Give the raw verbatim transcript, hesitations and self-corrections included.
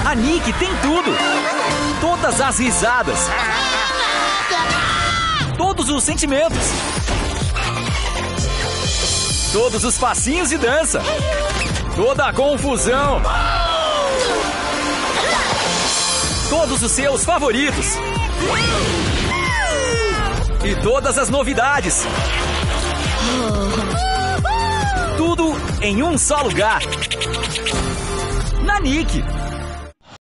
A Nick tem tudo. Todas as risadas. Todos os sentimentos. Todos os passinhos de dança. Toda a confusão. Todos os seus favoritos. E todas as novidades. Tudo em um só lugar. Na Nick.